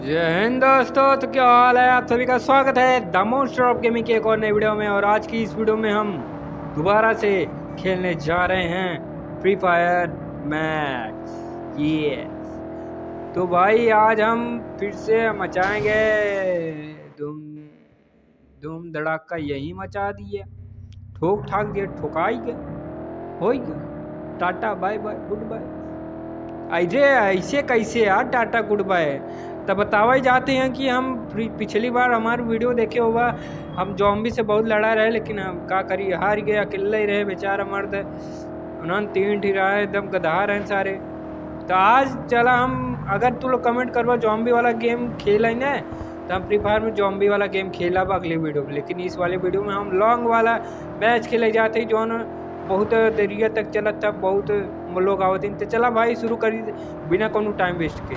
जय हिंद दोस्तों। तो क्या हाल है? आप सभी का स्वागत है द मोस्टर ऑफ गेमिंग की एक और नई वीडियो में। और आज की इस वीडियो में हम दोबारा से खेलने जा रहे हैं फ्री फायर मैक्स। तो भाई आज हम फिर से मचाएंगे धूम धूम धड़ाका। यही मचा दिए, ठोक ठाक दिए, ठोकाई गए, हो गया। Tata bye bye goodbye. अरे ऐसे कैसे यार टाटा गुड बाय? तब बतावा ही जाते हैं कि हम पिछली बार हमारी वीडियो देखे होगा, हम जॉम्बी से बहुत लड़ा रहे, लेकिन हम का करी, हार गए, अकेले ही रहे बेचारा मर्द। उन्होंने तीन ठिरा एकदम गधा रहे सारे। तो आज चला हम, अगर तू लोग कमेंट करवा जॉम्बी वाला गेम खेलें ना, तो हम फ्री फायर में जॉम्बी वाला गेम खेला अगली वीडियो में। लेकिन इस वाले वीडियो में हम लॉन्ग वाला मैच खेले जाते जो बहुत देरिया तक चला था, बहुत लोग आवत। तो चला भाई शुरू करी बिना कोनो टाइम वेस्ट के।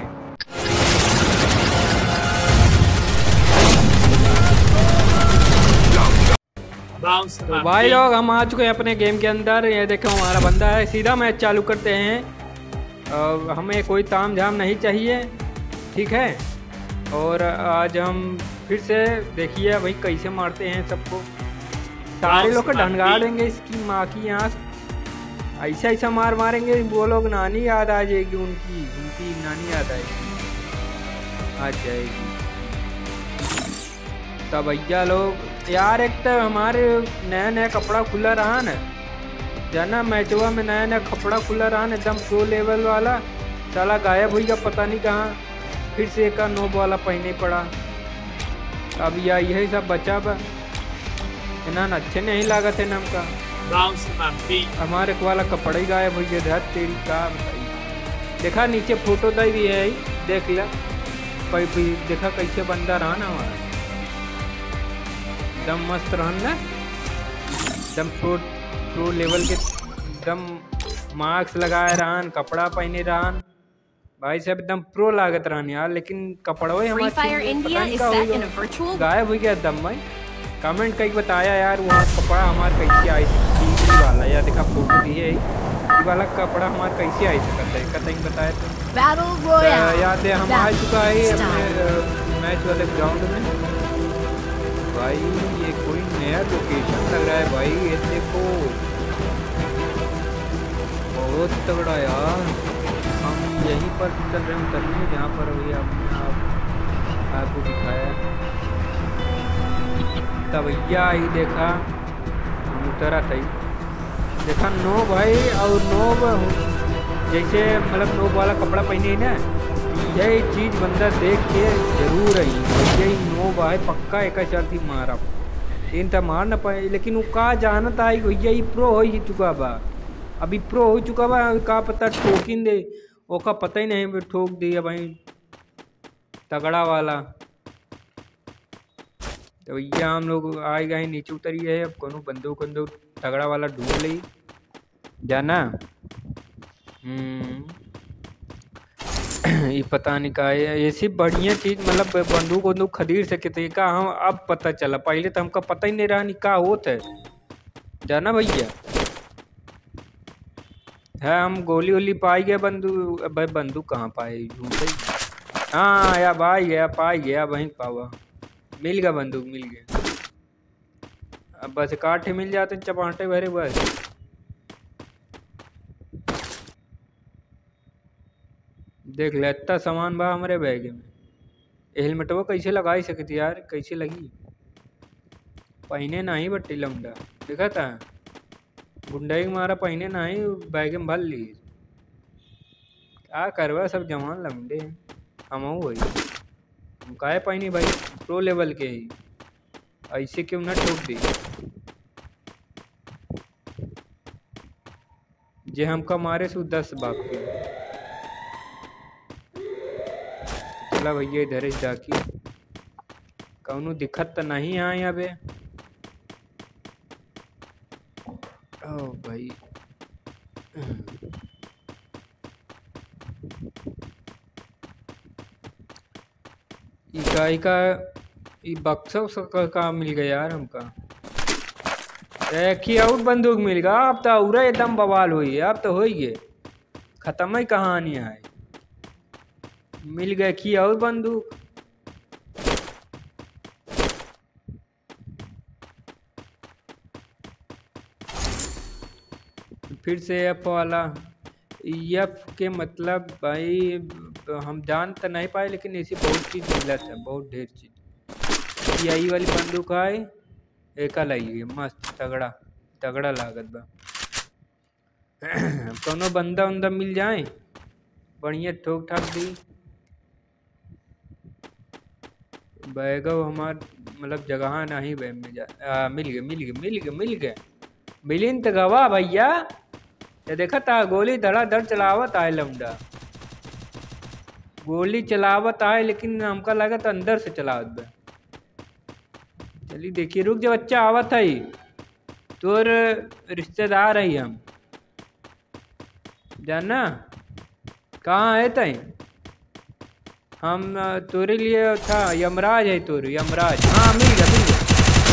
तो भाई लोग हम आ चुके हैं अपने गेम के अंदर। ये देखो हमारा बंदा है, सीधा मैच चालू करते हैं। हमें कोई ताम झाम नहीं चाहिए, ठीक है। और आज हम फिर से देखिए भाई कैसे मारते हैं सबको। सारे लोग को ढनगा देंगे इसकी माँ की आँख। ऐसा ऐसा मार मारेंगे वो लोग, नानी याद आ जाएगी उनकी नानी याद आएगी, आ जाएगी। तब भैया लोग यार, एक तो हमारे नया नया कपड़ा खुला रहा न जाना, मैचवा में नया नया कपड़ा खुला रहा न, एकदम प्रो लेवल वाला। साला गायब हुई, पता नहीं कहाँ। फिर से एक नोब वाला पहने पड़ा। अब यही सब बचा बा, इतना अच्छे नहीं लगा थे नाम का। हमारे वाला कपड़ा ही गायब हो गया। धर तेरी का बताई। देखा नीचे फोटो दे भी है, देख लिया। देखा कैसे बंदा रहा ना हमारा, एकदम मस्त रहन ना, एकदम प्रो लेवल के, एकदम मास्क लगाए रहन, कपड़ा पहने रहन भाई साहब, एकदम प्रो लागत रहन यार। लेकिन कपड़ा गायब हो गया एकदम। भाई कमेंट कई बताया यार, वो कपड़ा हमारा कैसे आई वाला, या देखा फोटो दी है वाला कपड़ा हमारा कैसे आई सकता है, कतई बताया तो याद है। हम आ चुका है अपने मैच वाले ग्राउंड में। भाई ये कोई नया लोकेशन लग रहा है भाई, ये देखो बहुत तगड़ा यार। हम यहीं पर चल रहे हैं उतरने, जहाँ पर अभी आपको दिखाया। तब भैया ही देखा उतरा था, देखा नो भाई। और नो जैसे मतलब नोब वाला कपड़ा पहने ना, यही चीज बंदा देख के जरूर आई यही नो भाई पक्का एक शर्त ही मारा इन तो मार ना पाए। लेकिन वो का जानता है भैया ही प्रो हो ही चुका बा, अभी प्रो हो चुका बा। का पता ठोकिन दे, वो का पता ही नहीं ठोक दिया भाई तगड़ा वाला। तो भैया हम लोग आए गए नीचे उतरिए है। अब कोनो बंदूक तगड़ा वाला ढूंढ ली जाना। ये पता नहीं का है, ऐसी बढ़िया चीज मतलब बंदूक खरीद सके थे का। हम अब पता चला, पहले तो हमका पता ही नहीं रहा का होता है जाना भैया है। हम गोली वोली पाई गए, बंदूक कहाँ पाए ढूंढते। हाँ या भाई गया, पाई गया वहीं पावा, मिल गया बंदूक, मिल गया। अब बस काठे मिल जाते चपाटे भरे बस। देख ले इतना सामान बा हमारे बैग में। हेलमेट वो कैसे लगाई सकती यार, कैसे लगी पहने नहीं बट्टी लमडा देखा था गुंडाई मारा पहने नहीं, बैग में भर ली। क्या करवा, सब जवान लमडे हम वही हम काहे पहनी भाई, प्रो लेवल के ही, ऐसे क्यों ना ठोक दी जे हमका मारे सु 10 बाप के। चला भैया इधर जाकी कौनो दिक्कत तो नहीं है यहाँ पे। ओ भाई इकाई का बक्सा का मिल गया यार हमका। एक ही आउट बंदूक मिल गया। अब तो पूरा एकदम बवाल हुई है, अब तो हो ही गए, खत्म ही कहानी है। मिल गए की और बंदूक। फिर से एफ वाला। एफ के मतलब भाई हम जान तो नहीं पाए, लेकिन ऐसी बहुत चीज मिलत है, बहुत ढेर चीज। यही वाली बंदूक है, एक लगी मस्त तगड़ा तगड़ा लागत बा। कोनो बंदा उंदा मिल जाए बढ़िया ठोक ठाक दी। बैगव हमार मतलब जगह नहीं बे मिल जा। मिल गए मिल गए मिल गए मिल गए। मिलिन तो गवा भैया। ये देखा था गोली धड़ाधड़ चलावत आए लमडा। गोली चलावत आए लेकिन हमका लगा तो अंदर से चलावत बे। चलिए देखिए, रुक जा बच्चा आवत है तोर रिश्तेदार है हम जानना। कहाँ है तय? हम तोरे लिए था यमराज है तोर यमराज। हाँ मिल गया मिल गया।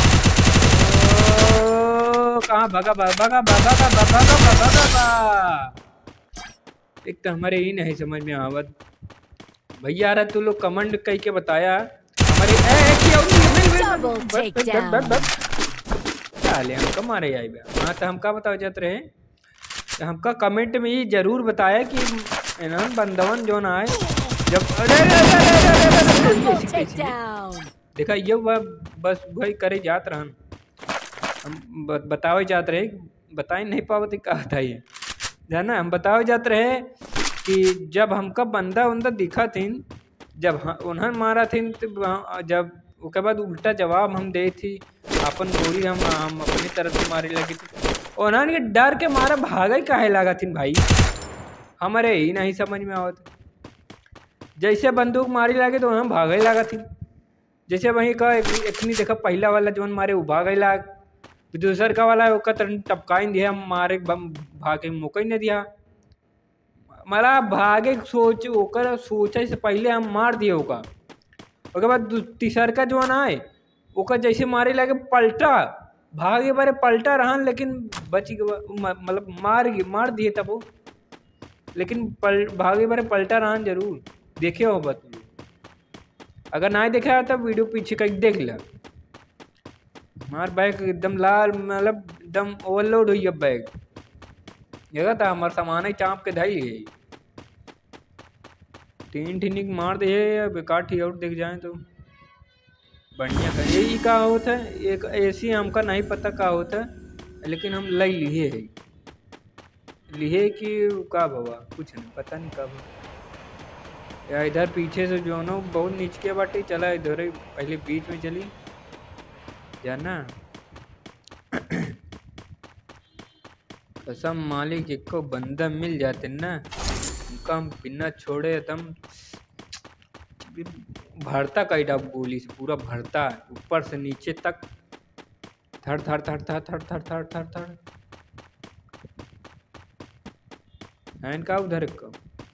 कहाँ भागा भागा भागा भागा भागा भागा भागा। एक तो हमारे ही नहीं समझ में आवत भैया। रहा तू लोग कमेंट कह के बताया हमारे चाले हमका मारे आई बे। हाँ तो हमका बताओ जात रहे, हमका कमेंट में ही जरूर बताया कि बंदवन जो ना आए जब देखा ये बस वही करे जात रहन। हम बताओ जात रहे, बताए नहीं पावत का बताइए जाना। हम बताओ जात रहे कि जब हमका बंदा उंदा दिखा थी, जब उन्हें मारा थी, जब उसके बाद उल्टा जवाब हम दे थी, अपन गोली हम अपनी तरफ से मारे लगी थी। उन्होंने डर के मारा भागा ही काहे लगा थी भाई, हमारे ही नहीं समझ में आवत। जैसे बंदूक मारी लगे तो हम भागा ही लगा थी। जैसे वही का इतनी देखा पहला वाला जो मारे वो भागा ही लाग, दूसर का वाला टपकाई दिया मारे भागे मौका ही नहीं दिया। मला भागे सोच ओकर सोचे से पहले हम मार दिए ओका। उसके बाद तीसर का जो ना है ओका जैसे मारे लगे पलटा भागे बारे पलटा रहा, लेकिन बच मतलब मार दिए तब वो, लेकिन भागे बारे पलटा रहा जरूर। देखे हो बत, अगर ना देखा तब वीडियो पीछे का देख ला। हमार बैग एकदम लाल मतलब एकदम ओवरलोड हुई अब बैग। जगह था हमारा सामान ही चाँप के धाई है। तीन ठिनिक मार दे या बेकार ठीक आउट दिख जाए तो बढ़िया कर। यही का होता है एक ऐसी हमका नहीं पता का होता है, लेकिन हम लई लिए है लिए कि का बाबा कुछ नहीं पता नहीं कब या इधर पीछे से जो ना बहुत नीचे के बाटे चला, इधर ही पहले बीच में चली जाना। कसम मालिक एक बंदा मिल जाते ना उनका हम बिना छोड़े एकदम भरता कईटा गोली से पूरा भरता ऊपर से नीचे तक थर थर थर थर थर थर थर थर थर। इनका उधर का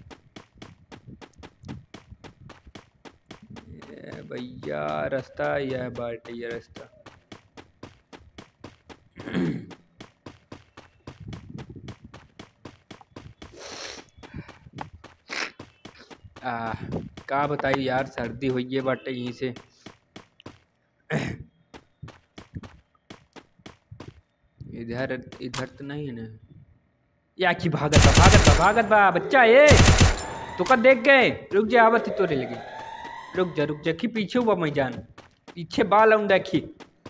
भैया रास्ता यह बाटे ये रास्ता। का बताइए यार सर्दी हुई है बाटे यहीं से। इधर इधर तो नहीं है ना या की भागत बा बच्चा ये तो का देख गए। रुक जा आवत ही तोरे लगे, रुक जा कि पीछे हुआ मैं जान पीछे बाल आऊं देखी।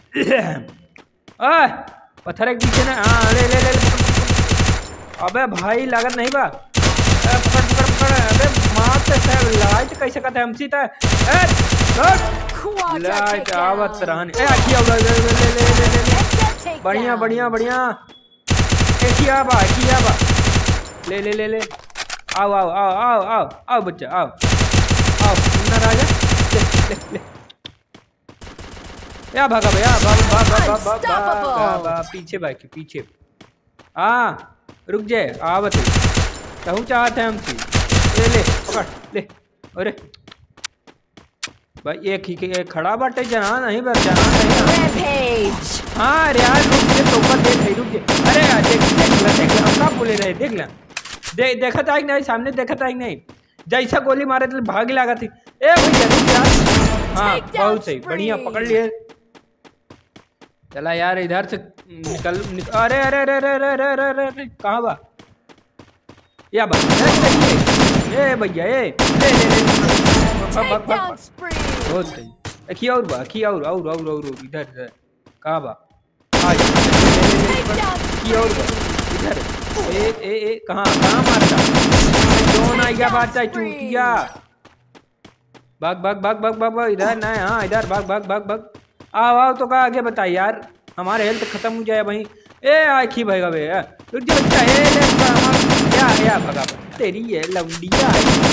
पत्थर एक पीछे ना। हाँ ले ले ले, अबे भाई लागत नहीं बा। पकड़ पकड़ पकड़। अबे मारते से लाइट कैसे कहते हमसी था लाइट आवत रहन। ए आखी आओ ले ले ले ले बढ़िया बढ़िया बढ़िया। किया बा ले ले ले ले आओ आओ आओ आओ आओ आओ बच्चा आओ आओ ना राजा ले ले ले या भागा भैया भाग पीछे बाकी पीछे। रुक जाए आवत कहूँ चाहते हैं हमसे। ले ले पकड़ ले। अरे भाई एक ही खड़ा बाटे जना नहीं बस जना नहीं। हाँ यार रुक जा तो ऊपर रुक जा। अरे यार देख हम का बोले रहे देख ला देखा था नहीं सामने देखा था नहीं जैसा गोली मारे तो भाग लगा थी। ए भैया रुक यार। हाँ बहुत सही, बढ़िया पकड़ लिए। चला यार इधर से निकल, अरे अरे अरे अरे अरे अरे अरे अरे अरे कहाँ बा या बा ए भैया ए ले ले ले भाग भाग बहुत सही। देखिए और बा की और इधर इधर कहाँ बा आ की और बा इधर ए ए ए कहाँ कहाँ मारता जोन आ गया बादशाह चूतिया। भाग भाग भाग भाग भाग भाग इधर ना, हाँ इधर भाग भाग भाग भाग आओ आओ तो कहा आगे बताइए यार, हमारे हेल्थ खत्म हो जाए वहीं। ए आखी भाई बे रुक जा बच्चा ए ले या भगा तेरी है लवंडिया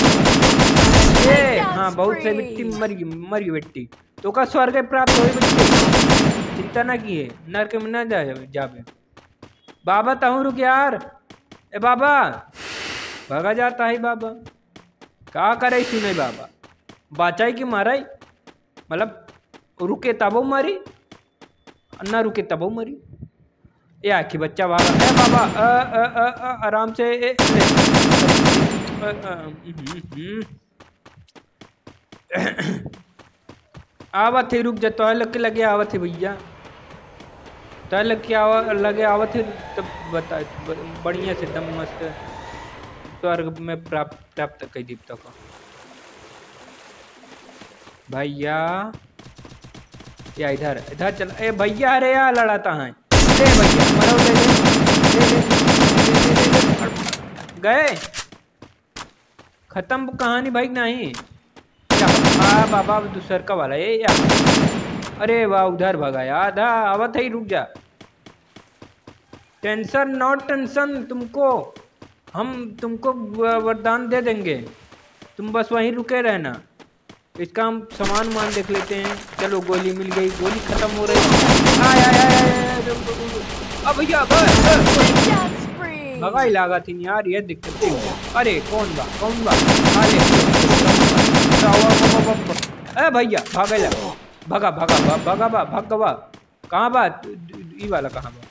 ए। हाँ बहुत से मिट्टी मर गई बेटी तो का स्वर्ग प्राप्त हो बेटी, चिंता ना किए नरक में ना जावे। बाबा तहु रुक यार, ए बाबा भगा जाता है बाबा, क्या करे सुने बाबा बाचाई की माराई, मतलब रुके तबो मरी ना रुके तबो मरी। ये आखी बच्चा भागा ए बाबा आराम से ए, आवत थे रुक जा तो लगे आवत थे भैया तो लगे आवत थे तब बता बढ़िया से दम मस्त स्वर्ग में प्राप्त कई दीप्ता का भैया या इधर इधर चल। ए भैया अरे यार लड़ाता है ले भैया मरो ले गए खत्म कहानी भाई नहीं क्या बाबा दूसर का वाला ये या अरे वाह उधर भगा यार आवत है रुक जा। टेंशन नॉट टेंशन, हम तुमको वरदान दे देंगे, तुम बस वहीं रुके रहना। इसका हम सामान मान देख लेते हैं। चलो गोली मिल गई, गोली खत्म हो रही अब भैया भगा ही लागा थी यार ये दिक्कत थी। अरे कौन बा ए भैया भागा लगा भगा भगा भगा बा भगवा कहाँ बा ई वाला कहाँ बा।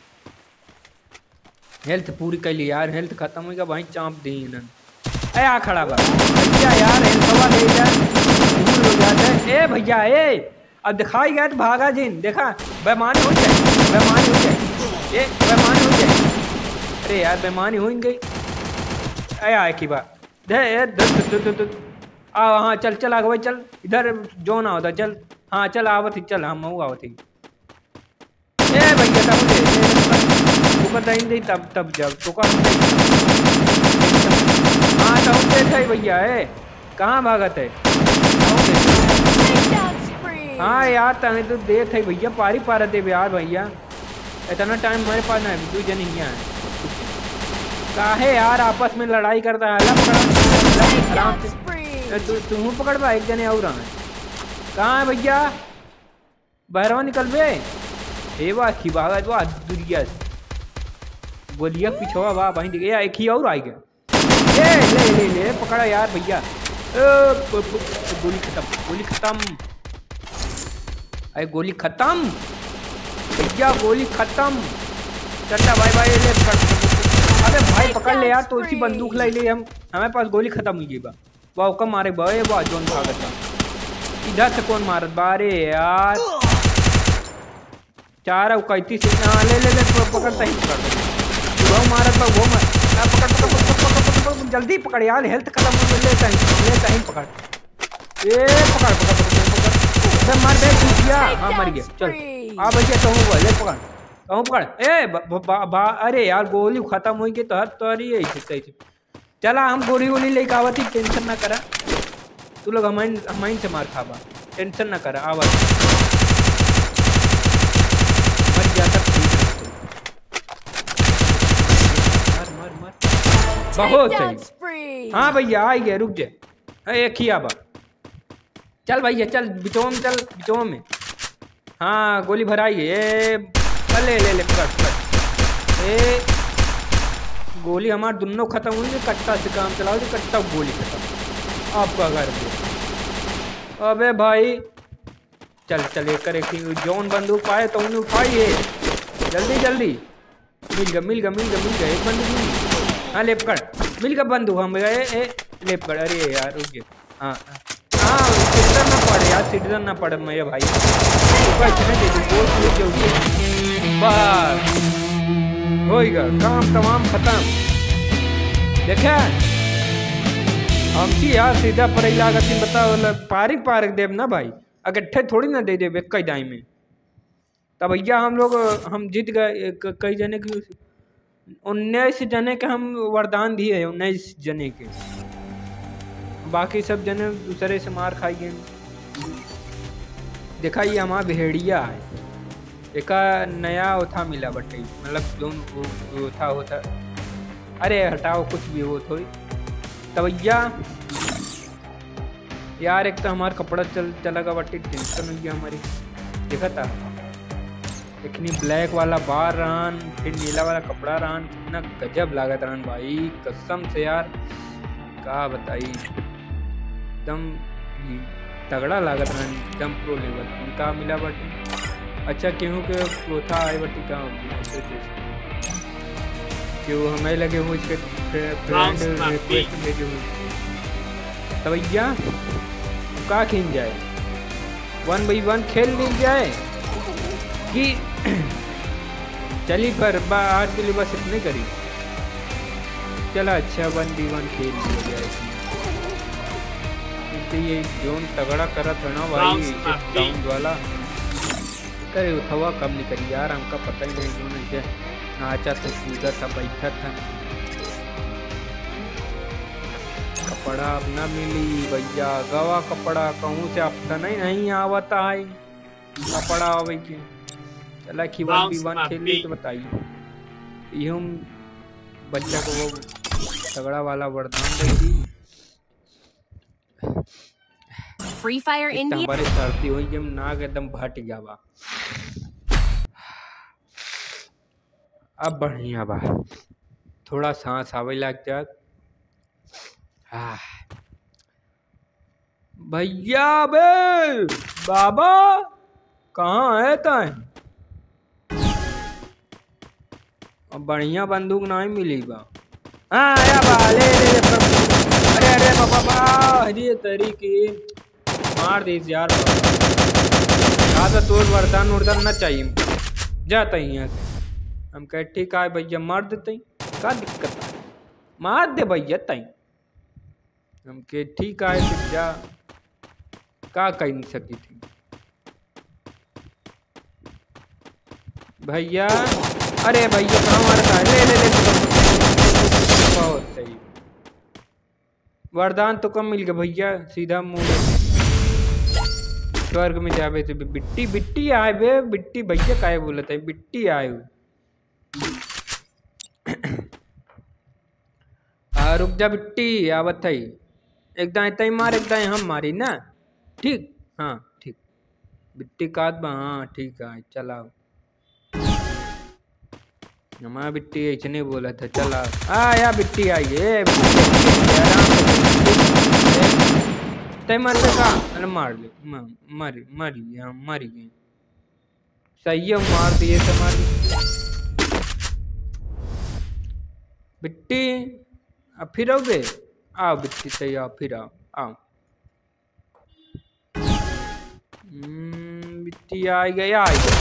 हेल्थ पूरी कर ली यार, हेल्थ खत्म होगा वहीं चाँप दी इन्होंने। आ खड़ा बा भैया यार हेल्थ हवा ले जाए ए भैया ए अब दिखाई गया तो भागा जिन देखा बेमानी हो जाए ये बेमानी हो जाए। अरे यार बेमानी हो गई आया की बात आ हाँ चल चल आगे भाई चल इधर जो ना होता चल हाँ चल आवत ही चल हम आवत ही ए भैया तब जब तो हाँ तो भैया है कहाँ भागत है। हाँ यार तने तो दे थे भैया पारी पारा दे यार भैया इतना टाइम हमारे पास ना है, 2 जन ही है काहे यार आपस में लड़ाई करता है। आराम से तू पकड़ बा एक जने और कहाँ है भैया बहरवा निकल बे ए वाह की भागा वाह दुनिया गोलिया पिछवा वाह वहीं दिखे एक ही और आई गया ले पकड़ा यार भैया गोली खत्म अरे गोली खत्म भैया गोली खत्म चचा भाई भाई ले अरे भाई पकड़ ले यार तो इसी बंदूक लाई ले हम हमारे पास गोली खत्म हुई गई बा वाह कम मारे भाई वाह जोन भागत इधर से कौन मारत बारे यार 4 कैती से ले पकड़ सही पकड़ वो मारत बा वो पकड़ जल्दी पकड़ यार हेल्थ खत्म हो ले सही पकड़ ए पकड़ मार दे भैया हाँ मर गया चल आ भैया कहूँ ले पकड़ ए अरे यार गोली खत्म हो गई तो हर तोरी है चला हम गोली लेके आवत ही टेंशन ना करा तू लोग हमाइन से मार खाबा टेंशन ना करा आवाज मर जाता मर बहुत सही। हाँ भैया आ गया रुक जा एक ही आबा चल भैया चल बिचों में हाँ गोली भराई है ले पकड़ ए गोली हमारे दोनों खत्म हुई कट्टा से काम चलाओ कट्टा गोली खत्म आपका घर पे। अबे भाई चल एक जौन बंदूक पाए तो उन्हें उठाई है जल्दी मिल गया एक बंदूक हाँ ले पकड़ मिल गया बंदूक हम गए ले पड़, अरे यार रुक गया। हाँ हाँ सिटीजन ना पड़े यार, सिटीजन ना पड़े मेरे भाई। इतने दे दो गोश्त ले जाओ, बस होएगा काम तमाम खत्म। देखे हमकी यार सीधा पर लागत बताओ, पारिक पारिक देव ना भाई, अगट्ठे थोड़ी ना दे दे कई दाई में। तब भैया हम लोग हम जीत गए कई जने की, 19 जने के हम वरदान दिए, 19 जने के, बाकी सब जने दूसरे से मार खाई गए। देखा ये हमारा भेड़िया है, एक नया उठा मिला बटे, मतलब जो उठा होता, अरे हटाओ कुछ भी हो थोड़ी। तब भैया यार एक तो हमारा कपड़ा चला गया बटे, टेंशन हुई हमारी। देखा था इतनी ब्लैक वाला बार रहन, फिर नीला वाला कपड़ा रहन, कितना गजब लागत रहन भाई कसम से यार, क्या बताई एकदम तगड़ा लागत रहन, एकदम प्रो लेवल। का मिला बटी अच्छा क्यों के था आए बटी का क्यों हमें लगे हुए इसके फ्रेंड रिक्वेस्ट भेजे हुए। तो भैया का खींच जाए 1v1 खेल ली जाए कि चली पर आज के लिए बस इतने करी। चला अच्छा 1v1 खेल लिया जाए, ये जोन तगड़ा करा था ना भाई साउंड वाला, करे उठवा कम नहीं करी यार, हमका पता ही नहीं जोन से नाचा था कूदा था बैठा था। कपड़ा अब न मिली भैया, गवा कपड़ा कहूँ से ऑप्शन ही नहीं आवता है कपड़ा आवे के। चला कि 1v1 खेल ली तो बताइए, यूं बच्चा को वो तगड़ा वाला वरदान दे दी। फ्री फायर इंडिया हमारे सर्दी हुई जब नाक एकदम फट गया बा, अब बढ़िया बा, थोड़ा सांस आवे लग जा। भैया बे बाबा कहाँ है ताई, अब बढ़िया बंदूक नहीं मिली बा। हाँ आया बा, ले ले ले अरे अरे बाबा बा हरी तरीके मार दी यार, ज़्यादा तोड़ वरदान उर्दान न चाहिए जाता ही यहाँ से। हम कहे ठीक है भैया मार देते का दिक्कत है, मार दे भैया तई। हम के ठीक है फिर जा, का कह नहीं सकी थी भैया। अरे भैया कहाँ मारता है, ले ले ले बहुत सही वरदान तो कम मिल गया भैया, सीधा मुंह स्वर्ग में जावे थे। बिट्टी बिट्टी आए बे बिट्टी भैया काहे बोलते है बिट्टी आए। रुक जा बिट्टी आवत है, एक दाएं तई मार एक दाएं हम मारी ना, ठीक हाँ ठीक बिट्टी काट बा, हाँ ठीक है चला। हमारा बिट्टी ऐसे बोला था चला या बिट्टी आई है तय मर का, अरे मार ले मारी मारी मारी गई सही है, मार दिए तो मारी बिट्टी। अब फिर आओ बे, आओ बिट्टी सही आओ फिर आओ आओ। बिट्टी आ गया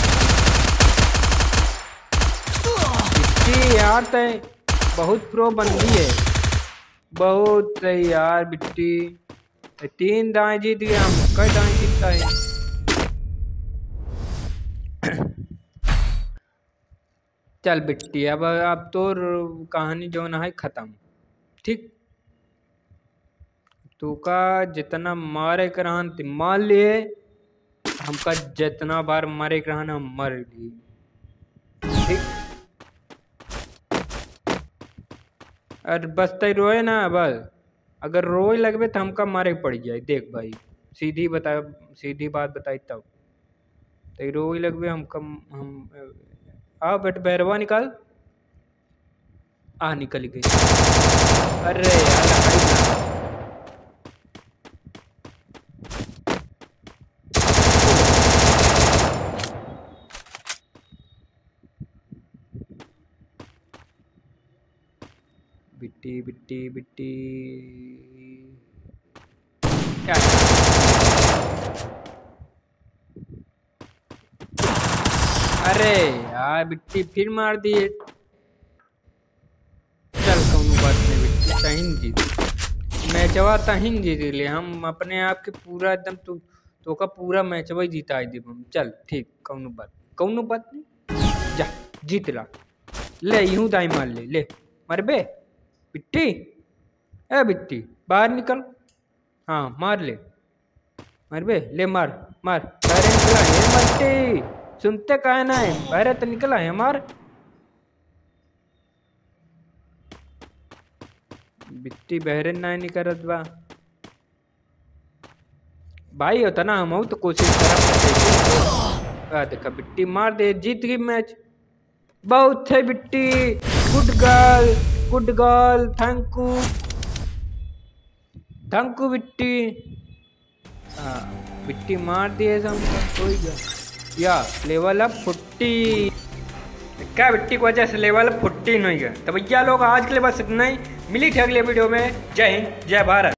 बिट्टी यार तय बहुत प्रो बंदी है, बहुत सही यार बिट्टी। 3 दाएं जीत गया हम, कई दाएं जीतता है। चल बिट्टी अब तो कहानी जो ना है खत्म, ठीक तू का जितना मारे करहन मान लिए, हमका जितना बार मारे करहन हम मर लिए, ठीक और बस तय रोए ना बस, अगर रोए लगबे तो हमका मारे पड़ जाए। देख भाई सीधी बता, सीधी बात बताई तब तो रोए लगबे हम आओ बेट बैरवा निकाल, निकल गई। अरे यार बिट्टी बिट्टी बिट्टी क्या अरे यार बिट्टी फिर मार दिए। चल कौन बात नहीं बिट्टी, तहिन जीत मैचवा तहिन जीत ले हम अपने आप के पूरा एकदम तो का पूरा मैचवा ही जीता दी हम। चल ठीक कौन बात नहीं, जा जीत ला। ले यूं दाई मार ले मर बे बिट्टी। ए बिट्टी बाहर निकल, हाँ मार ले, मर बे ले मार मार। बाहर निकला है मट्टी, सुनते कहा ना है, बाहर तो निकला है मार। बिट्टी बहरे ना निकलत बा भाई, होता ना हम तो कोशिश करा। देखा बिट्टी मार दे, जीत गई मैच। बहुत है Bitti, good girl thank you Bitti. हाँ बिट्टी मार दिए हो गया या लेवल अप 40। क्या बिट्टी की वजह से लेवल 14 हो गया। तो भैया लोग आज के लिए बस इतना ही, मिली थे अगले वीडियो में। जय हिंद जय भारत।